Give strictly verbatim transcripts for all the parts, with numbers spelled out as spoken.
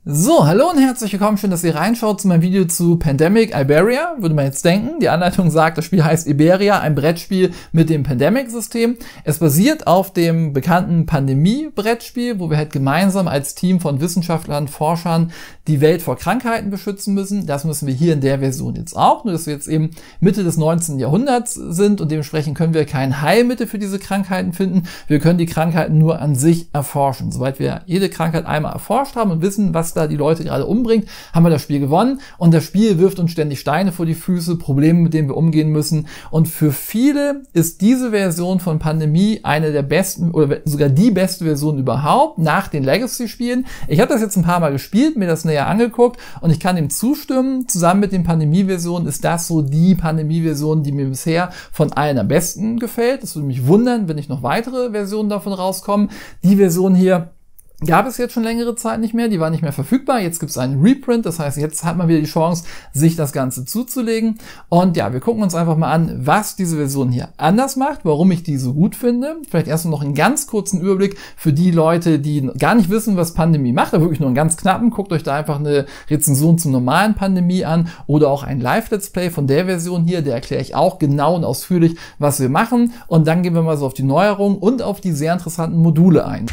So, hallo und herzlich willkommen, schön, dass ihr reinschaut zu meinem Video zu Pandemic Iberia, würde man jetzt denken. Die Anleitung sagt, das Spiel heißt Iberia, ein Brettspiel mit dem Pandemic-System. Es basiert auf dem bekannten Pandemie-Brettspiel, wo wir halt gemeinsam als Team von Wissenschaftlern, Forschern die Welt vor Krankheiten beschützen müssen. Das müssen wir hier in der Version jetzt auch, nur dass wir jetzt eben Mitte des neunzehnten Jahrhunderts sind und dementsprechend können wir kein Heilmittel für diese Krankheiten finden. Wir können die Krankheiten nur an sich erforschen. Soweit wir jede Krankheit einmal erforscht haben und wissen, was da die Leute gerade umbringt, haben wir das Spiel gewonnen und das Spiel wirft uns ständig Steine vor die Füße, Probleme, mit denen wir umgehen müssen, und für viele ist diese Version von Pandemie eine der besten oder sogar die beste Version überhaupt nach den Legacy-Spielen. Ich habe das jetzt ein paar Mal gespielt, mir das näher angeguckt und ich kann dem zustimmen, zusammen mit den Pandemie-Versionen ist das so die Pandemie-Version, die mir bisher von allen am besten gefällt. Das würde mich wundern, wenn nicht noch weitere Versionen davon rauskommen. Die Version hier gab es jetzt schon längere Zeit nicht mehr, die war nicht mehr verfügbar, jetzt gibt es einen Reprint, das heißt, jetzt hat man wieder die Chance, sich das Ganze zuzulegen. Und ja, wir gucken uns einfach mal an, was diese Version hier anders macht, warum ich die so gut finde. Vielleicht erst noch einen ganz kurzen Überblick für die Leute, die gar nicht wissen, was Pandemie macht, aber wirklich nur einen ganz knappen. Guckt euch da einfach eine Rezension zum normalen Pandemie an oder auch ein Live-Let's Play von der Version hier, da erkläre ich auch genau und ausführlich, was wir machen. Und dann gehen wir mal so auf die Neuerungen und auf die sehr interessanten Module ein.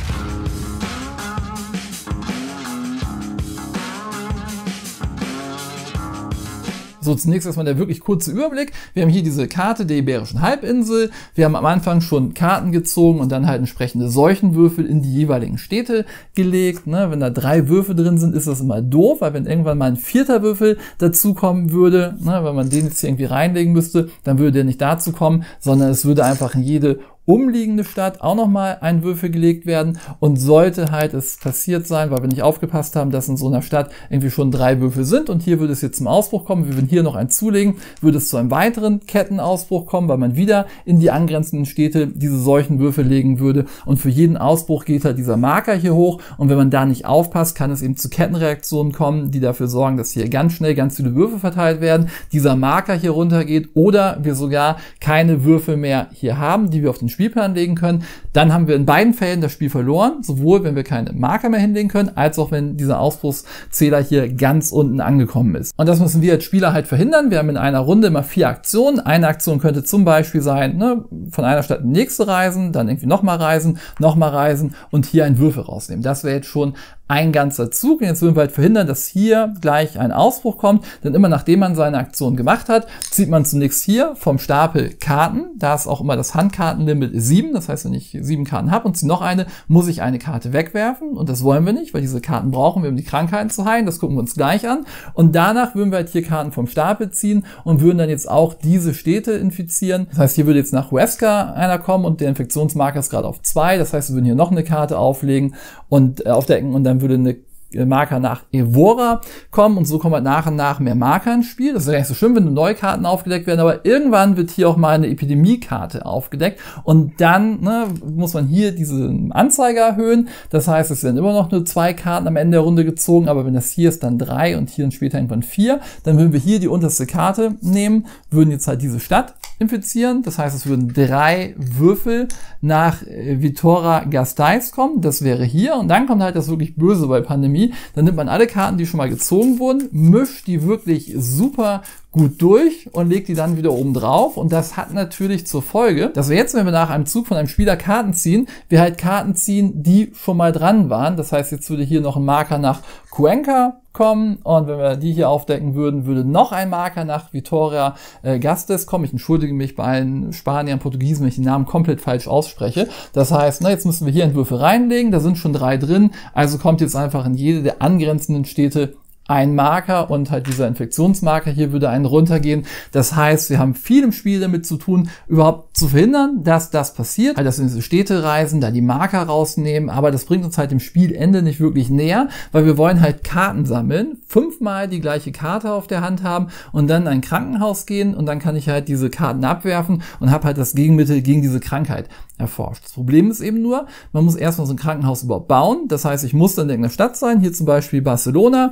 So, zunächst erstmal der wirklich kurze Überblick. Wir haben hier diese Karte der Iberischen Halbinsel. Wir haben am Anfang schon Karten gezogen und dann halt entsprechende Seuchenwürfel in die jeweiligen Städte gelegt. Ne? Wenn da drei Würfel drin sind, ist das immer doof, weil wenn irgendwann mal ein vierter Würfel dazukommen würde, ne, wenn man den jetzt hier irgendwie reinlegen müsste, dann würde der nicht dazu kommen, sondern es würde einfach in jede umliegende Stadt auch nochmal ein Würfel gelegt werden, und sollte halt es passiert sein, weil wir nicht aufgepasst haben, dass in so einer Stadt irgendwie schon drei Würfel sind und hier würde es jetzt zum Ausbruch kommen, wir würden hier noch einen zulegen, würde es zu einem weiteren Kettenausbruch kommen, weil man wieder in die angrenzenden Städte diese solchen Würfel legen würde, und für jeden Ausbruch geht halt dieser Marker hier hoch, und wenn man da nicht aufpasst, kann es eben zu Kettenreaktionen kommen, die dafür sorgen, dass hier ganz schnell ganz viele Würfel verteilt werden, dieser Marker hier runtergeht oder wir sogar keine Würfel mehr hier haben, die wir auf den Spielplan legen können. Dann haben wir in beiden Fällen das Spiel verloren, sowohl wenn wir keine Marker mehr hinlegen können, als auch wenn dieser Ausbruchszähler hier ganz unten angekommen ist. Und das müssen wir als Spieler halt verhindern. Wir haben in einer Runde immer vier Aktionen. Eine Aktion könnte zum Beispiel sein, ne, von einer Stadt in die nächste reisen, dann irgendwie nochmal reisen, nochmal reisen und hier einen Würfel rausnehmen. Das wäre jetzt schon ein ganzer Zug. Und jetzt würden wir halt verhindern, dass hier gleich ein Ausbruch kommt, denn immer nachdem man seine Aktion gemacht hat, zieht man zunächst hier vom Stapel Karten. Da ist auch immer das Handkartenlimit sieben, das heißt, wenn ich sieben Karten habe und ziehe noch eine, muss ich eine Karte wegwerfen, und das wollen wir nicht, weil diese Karten brauchen wir, um die Krankheiten zu heilen. Das gucken wir uns gleich an. Und danach würden wir halt hier Karten vom Stapel ziehen und würden dann jetzt auch diese Städte infizieren. Das heißt, hier würde jetzt nach Huesca einer kommen und der Infektionsmarker ist gerade auf zwei. Das heißt, wir würden hier noch eine Karte auflegen und äh, aufdecken, und dann würde eine Marker nach Evora kommen, und so kommen halt nach und nach mehr Marker ins Spiel. Das ist ja nicht so schlimm, wenn neue Karten aufgedeckt werden, aber irgendwann wird hier auch mal eine Epidemiekarte aufgedeckt, und dann ne, muss man hier diesen Anzeiger erhöhen. Das heißt, es werden immer noch nur zwei Karten am Ende der Runde gezogen, aber wenn das hier ist, dann drei und hier und später irgendwann vier. Dann würden wir hier die unterste Karte nehmen, würden jetzt halt diese Stadt infizieren. Das heißt, es würden drei Würfel nach Vitoria-Gasteiz kommen. Das wäre hier, und dann kommt halt das wirklich Böse bei Pandemie. Dann nimmt man alle Karten, die schon mal gezogen wurden, mischt die wirklich super gut durch und legt die dann wieder oben drauf. Und das hat natürlich zur Folge, dass wir jetzt, wenn wir nach einem Zug von einem Spieler Karten ziehen, wir halt Karten ziehen, die schon mal dran waren. Das heißt, jetzt würde hier noch ein Marker nach Cuenca kommen, und wenn wir die hier aufdecken würden, würde noch ein Marker nach Vitoria äh, Gasteiz kommen. Ich entschuldige mich bei allen Spaniern, Portugiesen, wenn ich den Namen komplett falsch ausspreche. Das heißt, na, jetzt müssen wir hier Entwürfe reinlegen, da sind schon drei drin, also kommt jetzt einfach in jede der angrenzenden Städte ein Marker, und halt dieser Infektionsmarker hier würde einen runtergehen. Das heißt, wir haben viel im Spiel damit zu tun, überhaupt zu verhindern, dass das passiert. Halt, dass wir in diese Städte reisen, da die Marker rausnehmen, aber das bringt uns halt dem Spielende nicht wirklich näher, weil wir wollen halt Karten sammeln, fünfmal die gleiche Karte auf der Hand haben und dann in ein Krankenhaus gehen, und dann kann ich halt diese Karten abwerfen und habe halt das Gegenmittel gegen diese Krankheit erforscht. Das Problem ist eben nur, man muss erstmal so ein Krankenhaus überhaupt bauen. Das heißt, ich muss dann in irgendeiner Stadt sein, hier zum Beispiel Barcelona. Na, wenn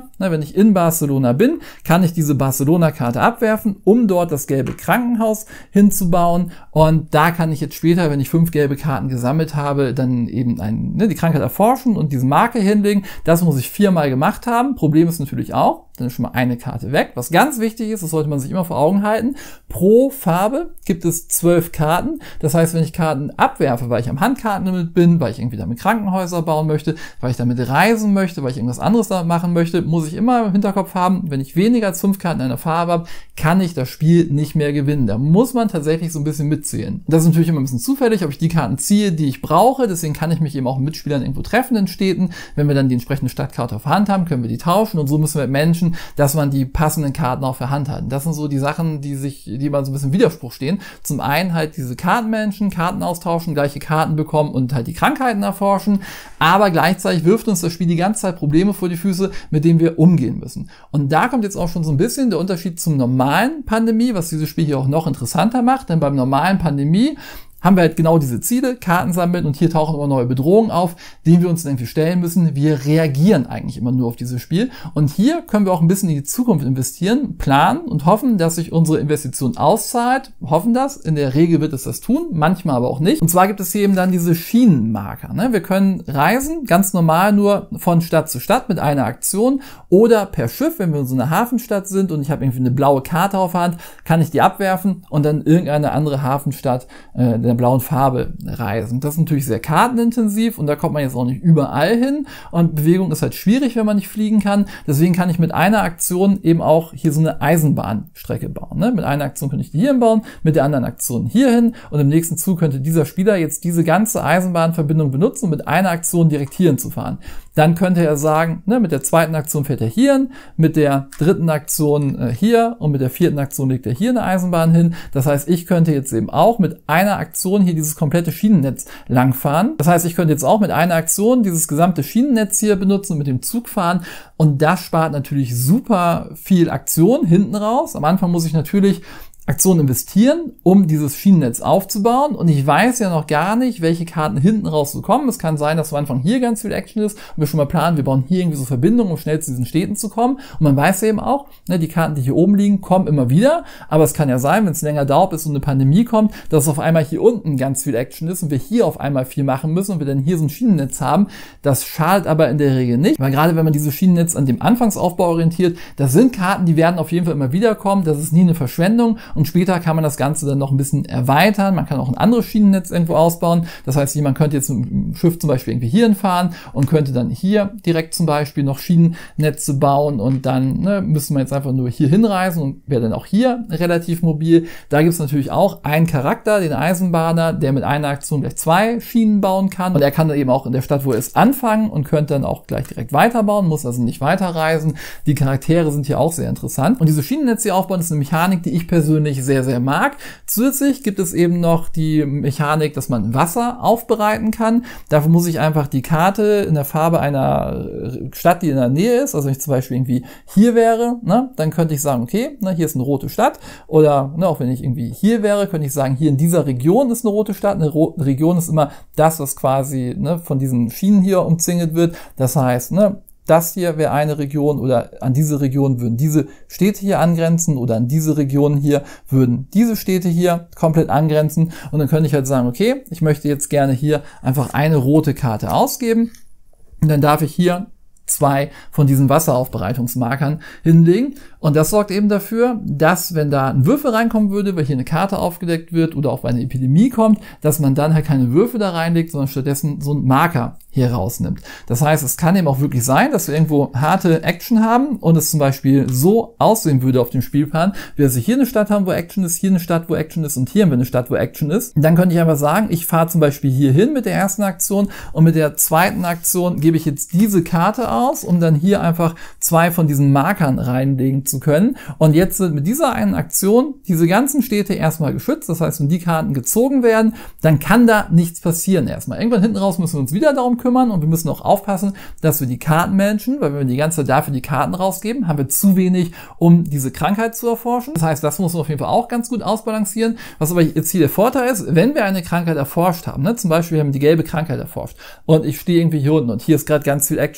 ich in Barcelona bin, kann ich diese Barcelona-Karte abwerfen, um dort das gelbe Krankenhaus hinzubauen. Und da kann ich jetzt später, wenn ich fünf gelbe Karten gesammelt habe, dann eben ein, ne, die Krankheit erforschen und diese Marke hinlegen. Das muss ich viermal gemacht haben. Problem ist natürlich auch, dann ist schon mal eine Karte weg. Was ganz wichtig ist, das sollte man sich immer vor Augen halten, pro Farbe gibt es zwölf Karten. Das heißt, wenn ich Karten abwerfe, weil ich am Handkartenlimit bin, weil ich irgendwie damit Krankenhäuser bauen möchte, weil ich damit reisen möchte, weil ich irgendwas anderes da machen möchte, muss ich immer im Hinterkopf haben, wenn ich weniger als fünf Karten in einer Farbe habe, kann ich das Spiel nicht mehr gewinnen. Da muss man tatsächlich so ein bisschen mitzählen. Das ist natürlich immer ein bisschen zufällig, ob ich die Karten ziehe, die ich brauche. Deswegen kann ich mich eben auch mit Mitspielern irgendwo treffen in Städten. Wenn wir dann die entsprechende Stadtkarte auf der Hand haben, können wir die tauschen und so müssen wir mit Menschen, dass man die passenden Karten auf der Hand hat. Das sind so die Sachen, die sich, die immer so ein bisschen im Widerspruch stehen. Zum einen halt diese Kartenmenschen, Karten austauschen, gleiche Karten bekommen und halt die Krankheiten erforschen. Aber gleichzeitig wirft uns das Spiel die ganze Zeit Probleme vor die Füße, mit denen wir umgehen müssen. Und da kommt jetzt auch schon so ein bisschen der Unterschied zum normalen Pandemie, was dieses Spiel hier auch noch interessanter macht. Denn beim normalen Pandemie haben wir halt genau diese Ziele, Karten sammeln und hier tauchen immer neue Bedrohungen auf, denen wir uns irgendwie stellen müssen. Wir reagieren eigentlich immer nur auf dieses Spiel. Und hier können wir auch ein bisschen in die Zukunft investieren, planen und hoffen, dass sich unsere Investition auszahlt. Hoffen das. In der Regel wird es das tun, manchmal aber auch nicht. Und zwar gibt es hier eben dann diese Schienenmarker. Ne? Wir können reisen, ganz normal nur von Stadt zu Stadt mit einer Aktion oder per Schiff, wenn wir in so einer Hafenstadt sind und ich habe irgendwie eine blaue Karte auf der Hand, kann ich die abwerfen und dann irgendeine andere Hafenstadt äh, der blauen Farbe reisen. Das ist natürlich sehr kartenintensiv und da kommt man jetzt auch nicht überall hin und Bewegung ist halt schwierig, wenn man nicht fliegen kann. Deswegen kann ich mit einer Aktion eben auch hier so eine Eisenbahnstrecke bauen. Ne? Mit einer Aktion könnte ich die hierhin bauen, mit der anderen Aktion hierhin und im nächsten Zug könnte dieser Spieler jetzt diese ganze Eisenbahnverbindung benutzen, um mit einer Aktion direkt hierhin zu fahren. Dann könnte er sagen, ne, mit der zweiten Aktion fährt er hierhin, mit der dritten Aktion äh, hier und mit der vierten Aktion legt er hier eine Eisenbahn hin. Das heißt, ich könnte jetzt eben auch mit einer Aktion hier dieses komplette Schienennetz langfahren. Das heißt, ich könnte jetzt auch mit einer Aktion dieses gesamte Schienennetz hier benutzen und mit dem Zug fahren. Und das spart natürlich super viel Aktion hinten raus. Am Anfang muss ich natürlich Aktionen investieren, um dieses Schienennetz aufzubauen und ich weiß ja noch gar nicht, welche Karten hinten raus so kommen. Es kann sein, dass am Anfang hier ganz viel Action ist und wir schon mal planen, wir bauen hier irgendwie so Verbindungen, um schnell zu diesen Städten zu kommen und man weiß ja eben auch, ne, die Karten, die hier oben liegen, kommen immer wieder, aber es kann ja sein, wenn es länger dauert, bis so eine Pandemie kommt, dass auf einmal hier unten ganz viel Action ist und wir hier auf einmal viel machen müssen und wir dann hier so ein Schienennetz haben. Das schadet aber in der Regel nicht, weil gerade wenn man dieses Schienennetz an dem Anfangsaufbau orientiert, das sind Karten, die werden auf jeden Fall immer wieder kommen, das ist nie eine Verschwendung. Und später kann man das Ganze dann noch ein bisschen erweitern. Man kann auch ein anderes Schienennetz irgendwo ausbauen. Das heißt, jemand könnte jetzt mit dem Schiff zum Beispiel irgendwie hierhin fahren und könnte dann hier direkt zum Beispiel noch Schienennetze bauen und dann ne, müsste man jetzt einfach nur hier hinreisen und wäre dann auch hier relativ mobil. Da gibt es natürlich auch einen Charakter, den Eisenbahner, der mit einer Aktion gleich zwei Schienen bauen kann. Und er kann dann eben auch in der Stadt, wo er ist, anfangen und könnte dann auch gleich direkt weiterbauen, muss also nicht weiterreisen. Die Charaktere sind hier auch sehr interessant. Und diese Schienennetze hier aufbauen ist eine Mechanik, die ich persönlich sehr sehr mag. Zusätzlich gibt es eben noch die Mechanik, dass man Wasser aufbereiten kann. Dafür muss ich einfach die Karte in der Farbe einer Stadt, die in der Nähe ist, also wenn ich zum Beispiel irgendwie hier wäre, ne, dann könnte ich sagen, okay, ne, hier ist eine rote Stadt oder ne, auch wenn ich irgendwie hier wäre, könnte ich sagen, hier in dieser Region ist eine rote Stadt. Eine Ro- Region ist immer das, was quasi ne, von diesen Schienen hier umzingelt wird. Das heißt, ne, das hier wäre eine Region oder an diese Region würden diese Städte hier angrenzen oder an diese Regionen hier würden diese Städte hier komplett angrenzen und dann könnte ich halt sagen, okay, ich möchte jetzt gerne hier einfach eine rote Karte ausgeben und dann darf ich hier zwei von diesen Wasseraufbereitungsmarkern hinlegen. Und das sorgt eben dafür, dass wenn da ein Würfel reinkommen würde, weil hier eine Karte aufgedeckt wird oder auch weil eine Epidemie kommt, dass man dann halt keine Würfel da reinlegt, sondern stattdessen so einen Marker hier rausnimmt. Das heißt, es kann eben auch wirklich sein, dass wir irgendwo harte Action haben und es zum Beispiel so aussehen würde auf dem Spielplan, wie dass wir hier eine Stadt haben, wo Action ist, hier eine Stadt, wo Action ist und hier haben wir eine Stadt, wo Action ist. Und dann könnte ich einfach sagen, ich fahre zum Beispiel hier hin mit der ersten Aktion und mit der zweiten Aktion gebe ich jetzt diese Karte aus, um dann hier einfach zwei von diesen Markern reinlegen zu können. Und jetzt sind mit dieser einen Aktion diese ganzen Städte erstmal geschützt. Das heißt, wenn die Karten gezogen werden, dann kann da nichts passieren erstmal. Irgendwann hinten raus müssen wir uns wieder darum kümmern und wir müssen auch aufpassen, dass wir die Karten managen, weil wenn wir die ganze Zeit dafür die Karten rausgeben, haben wir zu wenig, um diese Krankheit zu erforschen. Das heißt, das muss man auf jeden Fall auch ganz gut ausbalancieren. Was aber jetzt hier der Vorteil ist, wenn wir eine Krankheit erforscht haben, ne, zum Beispiel wir haben die gelbe Krankheit erforscht und ich stehe irgendwie hier unten und hier ist gerade ganz viel Action und ich habe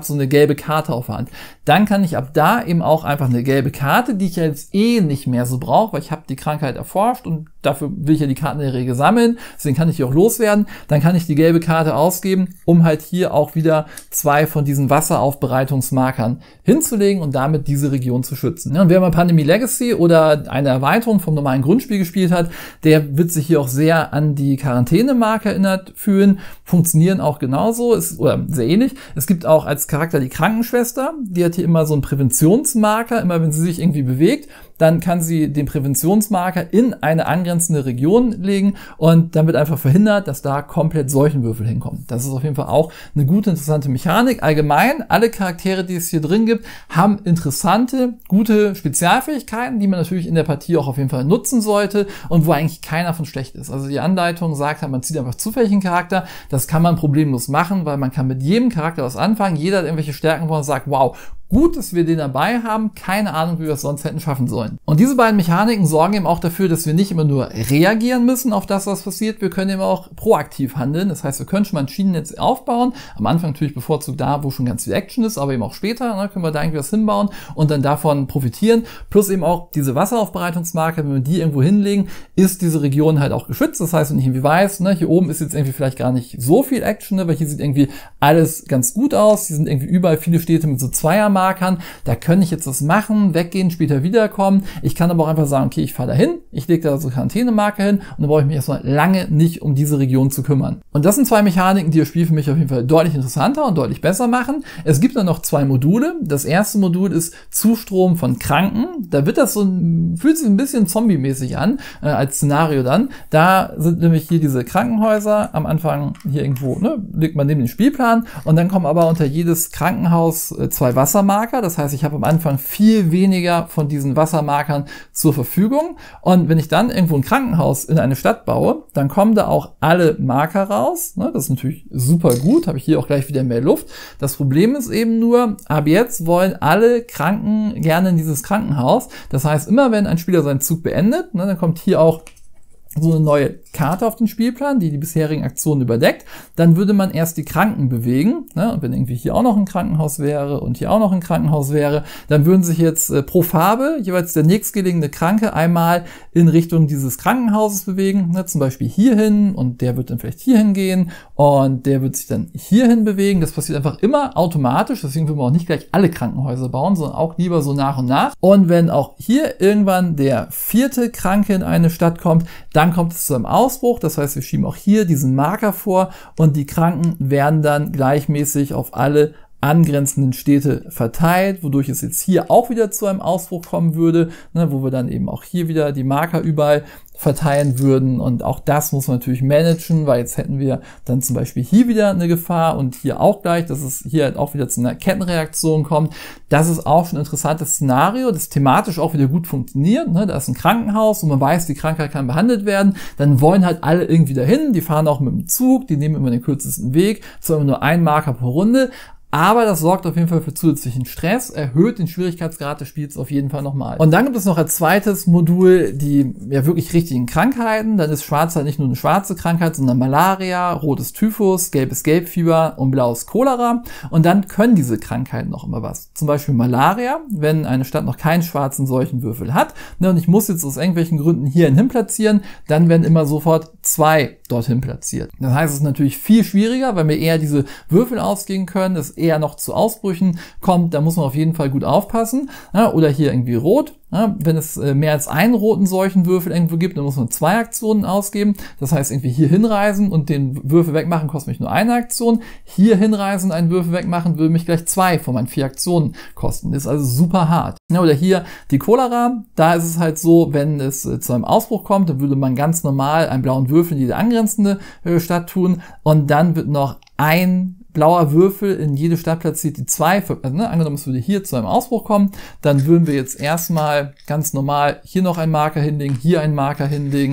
habe so eine gelbe Karte auf der Hand. Dann kann ich ab da eben auch einfach eine gelbe Karte, die ich ja jetzt eh nicht mehr so brauche, weil ich habe die Krankheit erforscht und dafür will ich ja die Karten in der Regel sammeln, deswegen kann ich die auch loswerden. Dann kann ich die gelbe Karte ausgeben, um halt hier auch wieder zwei von diesen Wasseraufbereitungsmarkern hinzulegen und damit diese Region zu schützen. Ja, und wer mal Pandemie Legacy oder eine Erweiterung vom normalen Grundspiel gespielt hat, der wird sich hier auch sehr an die Quarantänemarker erinnert fühlen. Funktionieren auch genauso, ist, oder sehr ähnlich. Es gibt auch als Charakter die Krankenschwester, die hat hier immer so einen Präventionsmarker, immer wenn sie sich irgendwie bewegt, dann kann sie den Präventionsmarker in eine angrenzende Region legen und dann wird einfach verhindert, dass da komplett Seuchenwürfel hinkommen. Das ist auf jeden Fall auch eine gute, interessante Mechanik. Allgemein, alle Charaktere, die es hier drin gibt, haben interessante, gute Spezialfähigkeiten, die man natürlich in der Partie auch auf jeden Fall nutzen sollte und wo eigentlich keiner von schlecht ist. Also die Anleitung sagt, man zieht einfach zufällig einen Charakter. Das kann man problemlos machen, weil man kann mit jedem Charakter was anfangen. Jeder hat irgendwelche Stärken, wo man sagt, wow, gut, dass wir den dabei haben. Keine Ahnung, wie wir es sonst hätten schaffen sollen. Und diese beiden Mechaniken sorgen eben auch dafür, dass wir nicht immer nur reagieren müssen auf das, was passiert. Wir können eben auch proaktiv handeln. Das heißt, wir können schon mal ein Schienennetz aufbauen. Am Anfang natürlich bevorzugt da, wo schon ganz viel Action ist, aber eben auch später, ne, können wir da irgendwie was hinbauen und dann davon profitieren. Plus eben auch diese Wasseraufbereitungsmarker, wenn wir die irgendwo hinlegen, ist diese Region halt auch geschützt. Das heißt, wenn ich irgendwie weiß, ne, hier oben ist jetzt irgendwie vielleicht gar nicht so viel Action, ne, weil hier sieht irgendwie alles ganz gut aus. Hier sind irgendwie überall viele Städte mit so Zweiermarken. Markern, da kann ich jetzt was machen, weggehen, später wiederkommen. Ich kann aber auch einfach sagen, okay, ich fahre da hin, ich lege da so Quarantänemarker hin und dann brauche ich mich erstmal lange nicht um diese Region zu kümmern. Und das sind zwei Mechaniken, die das Spiel für mich auf jeden Fall deutlich interessanter und deutlich besser machen. Es gibt dann noch zwei Module. Das erste Modul ist Zustrom von Kranken. Da wird das so, fühlt sich ein bisschen zombie-mäßig an, äh, als Szenario dann. Da sind nämlich hier diese Krankenhäuser am Anfang hier irgendwo, ne, legt man neben den Spielplan und dann kommen aber unter jedes Krankenhaus äh, zwei Wassermarker. Das heißt, ich habe am Anfang viel weniger von diesen Wassermarkern zur Verfügung. Und wenn ich dann irgendwo ein Krankenhaus in eine Stadt baue, dann kommen da auch alle Marker raus. Das ist natürlich super gut. Habe ich hier auch gleich wieder mehr Luft. Das Problem ist eben nur, ab jetzt wollen alle Kranken gerne in dieses Krankenhaus. Das heißt, immer wenn ein Spieler seinen Zug beendet, dann kommt hier auch so eine neue Karte auf den Spielplan, die die bisherigen Aktionen überdeckt, dann würde man erst die Kranken bewegen, ne? Und wenn irgendwie hier auch noch ein Krankenhaus wäre und hier auch noch ein Krankenhaus wäre, dann würden sich jetzt äh, pro Farbe jeweils der nächstgelegene Kranke einmal in Richtung dieses Krankenhauses bewegen, ne? Zum Beispiel hierhin und der wird dann vielleicht hierhin gehen und der wird sich dann hierhin bewegen. Das passiert einfach immer automatisch, deswegen will man auch nicht gleich alle Krankenhäuser bauen, sondern auch lieber so nach und nach. Und wenn auch hier irgendwann der vierte Kranke in eine Stadt kommt, dann kommt es zu einem Ausbruch, das heißt, wir schieben auch hier diesen Marker vor und die Kranken werden dann gleichmäßig auf alle angrenzenden Städte verteilt, wodurch es jetzt hier auch wieder zu einem Ausbruch kommen würde, ne, wo wir dann eben auch hier wieder die Marker überall verteilen würden und auch das muss man natürlich managen, weil jetzt hätten wir dann zum Beispiel hier wieder eine Gefahr und hier auch gleich, dass es hier halt auch wieder zu einer Kettenreaktion kommt. Das ist auch schon ein interessantes Szenario, das thematisch auch wieder gut funktioniert. Ne? Da ist ein Krankenhaus und man weiß, die Krankheit kann behandelt werden. Dann wollen halt alle irgendwie dahin, die fahren auch mit dem Zug, die nehmen immer den kürzesten Weg, zwar immer nur ein Marker pro Runde. Aber das sorgt auf jeden Fall für zusätzlichen Stress, erhöht den Schwierigkeitsgrad des Spiels auf jeden Fall nochmal. Und dann gibt es noch als zweites Modul die ja wirklich richtigen Krankheiten. Dann ist Schwarz halt nicht nur eine schwarze Krankheit, sondern Malaria, rotes Typhus, gelbes Gelbfieber und blaues Cholera. Und dann können diese Krankheiten noch immer was. Zum Beispiel Malaria, wenn eine Stadt noch keinen schwarzen Seuchenwürfel hat. Und ich muss jetzt aus irgendwelchen Gründen hierhin platzieren, dann werden immer sofort zwei dorthin platziert. Das heißt, es ist natürlich viel schwieriger, weil mir eher diese Würfel ausgehen können, es eher noch zu Ausbrüchen kommt, da muss man auf jeden Fall gut aufpassen. Ja, oder hier irgendwie rot. Ja, wenn es äh, mehr als einen roten Seuchenwürfel irgendwo gibt, dann muss man zwei Aktionen ausgeben. Das heißt, irgendwie hier hinreisen und den Würfel wegmachen kostet mich nur eine Aktion. Hier hinreisen, einen Würfel wegmachen, würde mich gleich zwei von meinen vier Aktionen kosten. Das ist also super hart. Ja, oder hier die Cholera. Da ist es halt so, wenn es äh, zu einem Ausbruch kommt, dann würde man ganz normal einen blauen Würfel in jede angrenzende äh, Stadt tun und dann wird noch ein blauer Würfel in jede Stadt platziert, die zwei, also ne, angenommen es würde hier zu einem Ausbruch kommen, dann würden wir jetzt erstmal ganz normal hier noch einen Marker hinlegen, hier einen Marker hinlegen,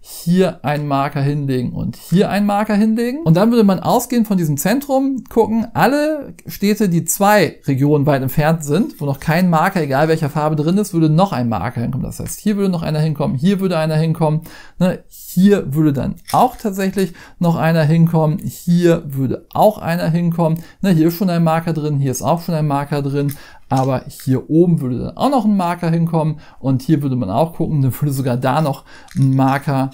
hier einen Marker hinlegen und hier einen Marker hinlegen. Und dann würde man ausgehend von diesem Zentrum gucken, alle Städte, die zwei Regionen weit entfernt sind, wo noch kein Marker, egal welcher Farbe drin ist, würde noch ein Marker hinkommen. Das heißt, hier würde noch einer hinkommen, hier würde einer hinkommen, ne? Hier würde dann auch tatsächlich noch einer hinkommen, hier würde auch einer hinkommen, ne? Hier ist schon ein Marker drin, hier ist auch schon ein Marker drin, aber hier oben würde dann auch noch ein Marker hinkommen und hier würde man auch gucken, dann würde sogar da noch ein Marker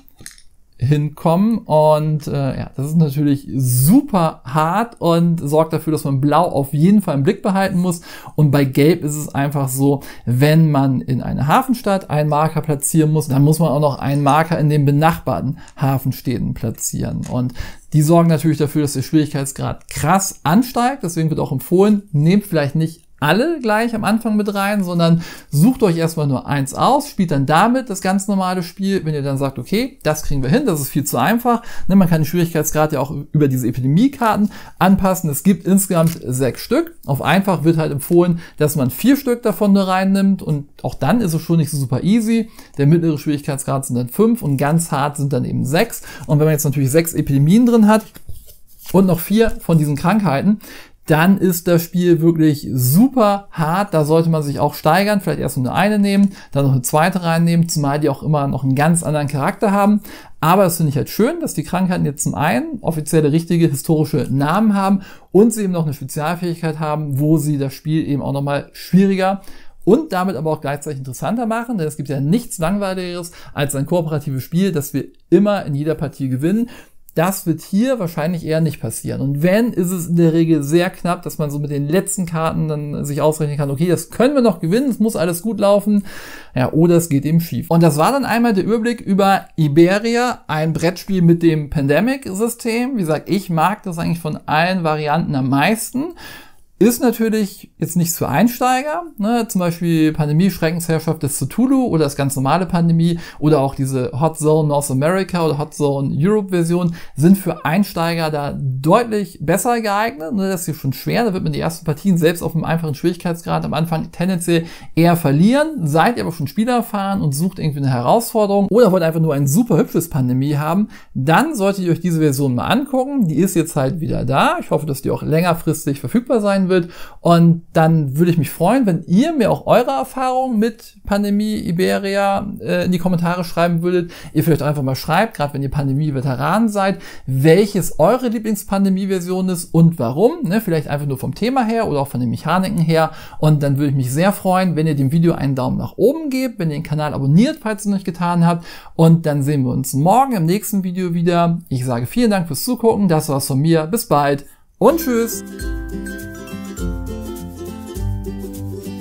hinkommen und äh, ja, das ist natürlich super hart und sorgt dafür, dass man Blau auf jeden Fall im Blick behalten muss. Und bei Gelb ist es einfach so, wenn man in eine Hafenstadt einen Marker platzieren muss, dann muss man auch noch einen Marker in den benachbarten Hafenstädten platzieren. Und die sorgen natürlich dafür, dass der Schwierigkeitsgrad krass ansteigt. Deswegen wird auch empfohlen, nehmt vielleicht nicht alle gleich am Anfang mit rein, sondern sucht euch erstmal nur eins aus, spielt dann damit das ganz normale Spiel. Wenn ihr dann sagt, okay, das kriegen wir hin, das ist viel zu einfach. Ne, man kann den Schwierigkeitsgrad ja auch über diese Epidemie-Karten anpassen. Es gibt insgesamt sechs Stück. Auf einfach wird halt empfohlen, dass man vier Stück davon nur reinnimmt und auch dann ist es schon nicht so super easy. Der mittlere Schwierigkeitsgrad sind dann fünf und ganz hart sind dann eben sechs. Und wenn man jetzt natürlich sechs Epidemien drin hat und noch vier von diesen Krankheiten, dann ist das Spiel wirklich super hart. Da sollte man sich auch steigern, vielleicht erst nur eine nehmen, dann noch eine zweite reinnehmen, zumal die auch immer noch einen ganz anderen Charakter haben. Aber das finde ich halt schön, dass die Krankheiten jetzt zum einen offizielle, richtige, historische Namen haben und sie eben noch eine Spezialfähigkeit haben, wo sie das Spiel eben auch nochmal schwieriger und damit aber auch gleichzeitig interessanter machen, denn es gibt ja nichts Langweiligeres als ein kooperatives Spiel, das wir immer in jeder Partie gewinnen. Das wird hier wahrscheinlich eher nicht passieren. Und wenn, ist es in der Regel sehr knapp, dass man so mit den letzten Karten dann sich ausrechnen kann, okay, das können wir noch gewinnen, es muss alles gut laufen, ja, oder es geht eben schief. Und das war dann einmal der Überblick über Iberia, ein Brettspiel mit dem Pandemic-System. Wie gesagt, ich mag das eigentlich von allen Varianten am meisten. Ist natürlich jetzt nichts für Einsteiger, ne? Zum Beispiel Pandemie, Schreckensherrschaft des Cthulhu oder das ganz normale Pandemie oder auch diese Hot Zone North America oder Hot Zone Europe Version sind für Einsteiger da deutlich besser geeignet. Ne? Das ist hier schon schwer, da wird man die ersten Partien selbst auf einem einfachen Schwierigkeitsgrad am Anfang tendenziell eher verlieren. Seid ihr aber schon spielerfahren und sucht irgendwie eine Herausforderung oder wollt einfach nur ein super hübsches Pandemie haben, dann solltet ihr euch diese Version mal angucken. Die ist jetzt halt wieder da. Ich hoffe, dass die auch längerfristig verfügbar sein wird. Und dann würde ich mich freuen, wenn ihr mir auch eure Erfahrungen mit Pandemie Iberia äh, in die Kommentare schreiben würdet. Ihr vielleicht einfach mal schreibt, gerade wenn ihr Pandemie-Veteranen seid, welches eure Lieblings-Pandemie-Version ist und warum. Ne? Vielleicht einfach nur vom Thema her oder auch von den Mechaniken her. Und dann würde ich mich sehr freuen, wenn ihr dem Video einen Daumen nach oben gebt, wenn ihr den Kanal abonniert, falls ihr es noch nicht getan habt. Und dann sehen wir uns morgen im nächsten Video wieder. Ich sage vielen Dank fürs Zugucken. Das war's von mir. Bis bald und tschüss.